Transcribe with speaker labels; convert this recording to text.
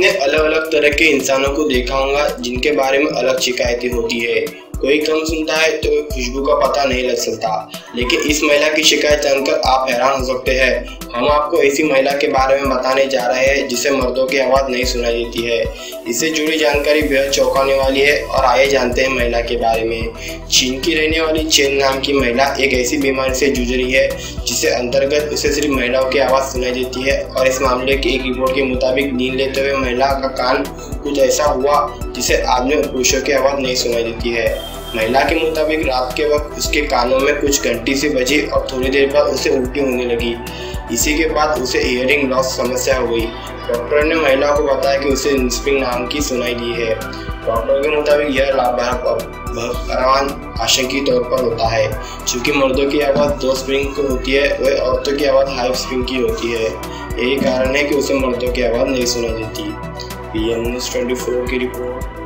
Speaker 1: आपने अलग अलग तरह के इंसानों को देखा होगा जिनके बारे में अलग शिकायतें होती है। कोई कम सुनता है तो खुशबू का पता नहीं लग सकता, लेकिन इस महिला की शिकायत जानकर आप हैरान हो सकते हैं। हम आपको ऐसी महिला के बारे में बताने जा रहे हैं जिसे मर्दों की आवाज़ नहीं सुनाई देती है। इससे जुड़ी जानकारी बेहद चौंकाने वाली है और आइए जानते हैं महिला के बारे में। चीन की रहने वाली चेन नाम की महिला एक ऐसी बीमारी से जूझ रही है जिसे अंतर्गत उसे सिर्फ महिलाओं की आवाज़ सुनाई देती है और इस मामले की एक रिपोर्ट के मुताबिक नींद लेते हुए महिला का कान कुछ ऐसा हुआ जिसे आदमी और पुरुषों की आवाज़ नहीं सुनाई देती है। महिला के मुताबिक रात के वक्त उसके कानों में कुछ घंटी सी बजी और थोड़ी देर बाद उसे उल्टी होने लगी। इसी के बाद उसे हियरिंग लॉस समस्या हो गई। डॉक्टर ने महिला को बताया कि उसे स्प्रिंग नाम की सुनाई दी है। डॉक्टर के मुताबिक यह लाभदायक आशंकी तौर पर होता है। चूँकि मर्दों की आवाज़ 2 स्प्रिंग की होती है, वह औरतों की आवाज़ 5 स्प्रिंग की होती है। यही कारण है कि उसे मर्दों की आवाज़ नहीं सुनाई देती। PM News 24 की रिपोर्ट।